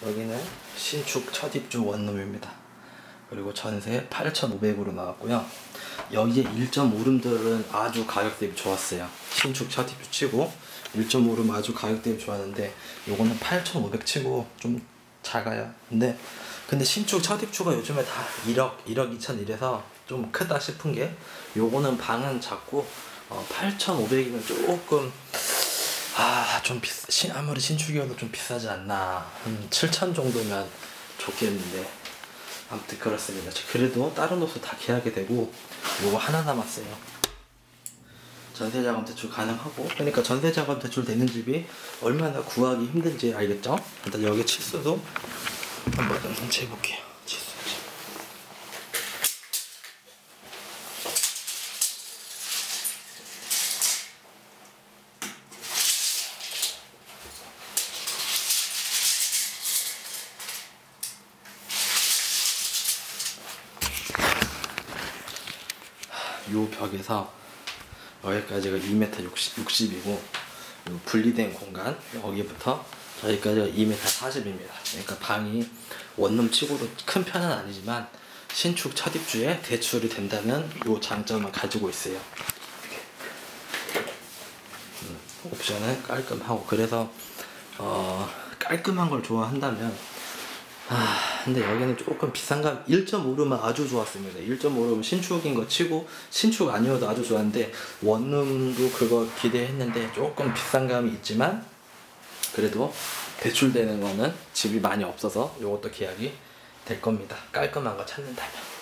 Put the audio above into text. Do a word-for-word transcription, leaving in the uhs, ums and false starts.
여기는 신축 첫 입주 원룸입니다. 그리고 전세 팔천오백으로 나왔고요. 여기에 일 점 오 룸들은 아주 가격 대비 좋았어요. 신축 첫 입주 치고 일 점 오 룸 아주 가격 대비 좋았는데 요거는 팔천오백 치고 좀 작아요. 근데 근데 신축 첫 입주가 요즘에 다 일억, 일억 이천 이래서 좀 크다 싶은 게 요거는 방은 작고 어, 팔천오백이면 조금 아, 좀 비싸, 아무리 신축이어도 좀 비싸지 않나. 한 칠천 정도면 좋겠는데. 아무튼 그렇습니다. 그래도 다른 옷도 다 계약이 되고 요거 하나 남았어요. 전세자금 대출 가능하고, 그러니까 전세자금 대출 되는 집이 얼마나 구하기 힘든지 알겠죠? 일단 여기 치수도 한번 좀 재볼게요. 치수. 요 벽에서 여기까지가 이 미터 육십이고 분리된 공간 여기부터 여기까지가 이 미터 사십입니다. 그러니까 방이 원룸 치고도 큰 편은 아니지만 신축 첫 입주에 대출이 된다는 요 장점을 가지고 있어요. 음, 옵션은 깔끔하고, 그래서 어, 깔끔한 걸 좋아한다면 아, 근데 여기는 조금 비싼가. 일 점 오 룸은 아주 좋았습니다. 일 점 오 룸은 신축인 거 치고 신축 아니어도 아주 좋았는데 원룸도 그거 기대했는데 조금 비싼 감이 있지만 그래도 대출되는 거는 집이 많이 없어서 요것도 계약이 될 겁니다. 깔끔한 거 찾는다면.